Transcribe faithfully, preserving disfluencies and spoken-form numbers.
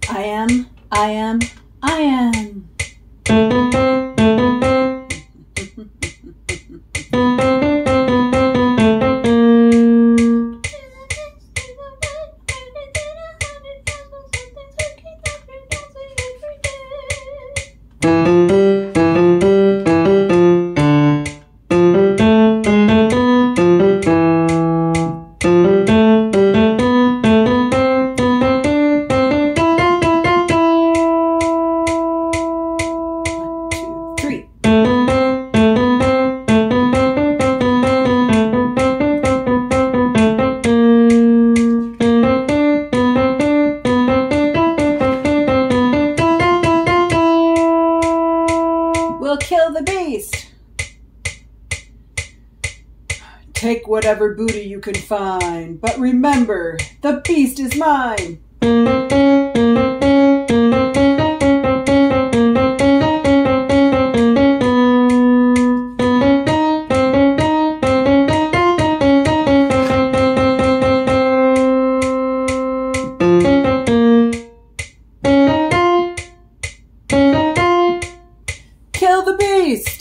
I am, I am, I am. We'll kill the beast. Take whatever booty you can find, but remember, the beast is mine. Kill the beast!